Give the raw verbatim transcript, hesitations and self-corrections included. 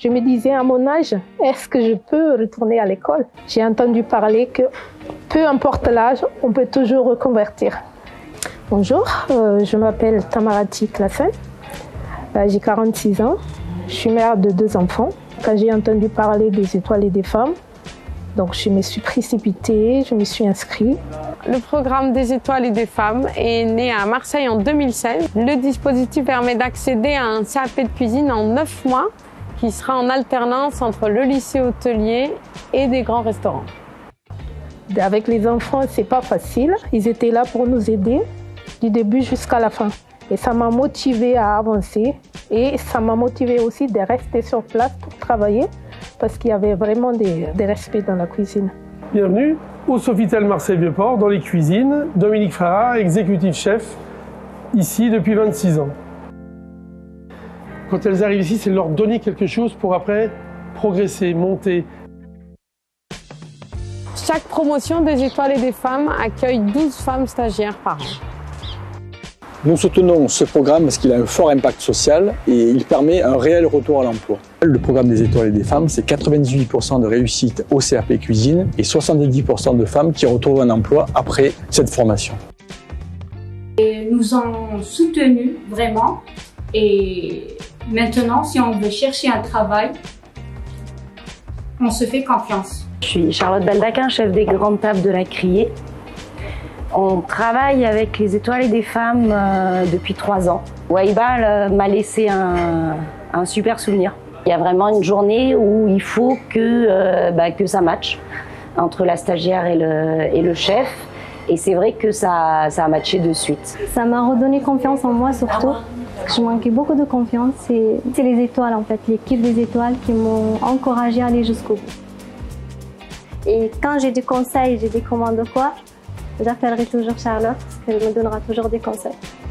Je me disais à mon âge, est-ce que je peux retourner à l'école? J'ai entendu parler que peu importe l'âge, on peut toujours reconvertir. Bonjour, euh, je m'appelle Tamarati Klassen, euh, j'ai quarante-six ans, je suis mère de deux enfants. Quand j'ai entendu parler des étoiles et des femmes, donc je me suis précipitée, je me suis inscrite. Le programme des étoiles et des femmes est né à Marseille en deux mille seize. Le dispositif permet d'accéder à un C A P de cuisine en neuf mois qui sera en alternance entre le lycée hôtelier et des grands restaurants. Avec les enfants, c'est pas facile. Ils étaient là pour nous aider du début jusqu'à la fin. Et ça m'a motivée à avancer et ça m'a motivée aussi de rester sur place pour travailler parce qu'il y avait vraiment des, des respects dans la cuisine. Bienvenue au Sofitel Marseille Vieux-Port dans les cuisines. Dominique Frara, exécutif chef, ici depuis vingt-six ans. Quand elles arrivent ici, c'est leur donner quelque chose pour après progresser, monter. Chaque promotion des étoiles et des femmes accueille douze femmes stagiaires par an. Nous soutenons ce programme parce qu'il a un fort impact social et il permet un réel retour à l'emploi. Le programme des étoiles et des femmes, c'est quatre-vingt-dix-huit pour cent de réussite au C A P cuisine et soixante-dix pour cent de femmes qui retrouvent un emploi après cette formation. Et nous avons soutenu vraiment et maintenant, si on veut chercher un travail, on se fait confiance. Je suis Charlotte Baldaquin, chef des grandes tables de la Criée. On travaille avec les étoiles et des femmes euh, depuis trois ans. Waïba euh, m'a laissé un, un super souvenir. Il y a vraiment une journée où il faut que, euh, bah, que ça matche entre la stagiaire et le, et le chef. Et c'est vrai que ça, ça a matché de suite. Ça m'a redonné confiance en moi surtout. Je manquais beaucoup de confiance. C'est les étoiles en fait, l'équipe des étoiles qui m'ont encouragée à aller jusqu'au bout. Et quand j'ai des conseils, j'ai des commandes ou quoi, j'appellerai toujours Charlotte parce qu'elle me donnera toujours des conseils.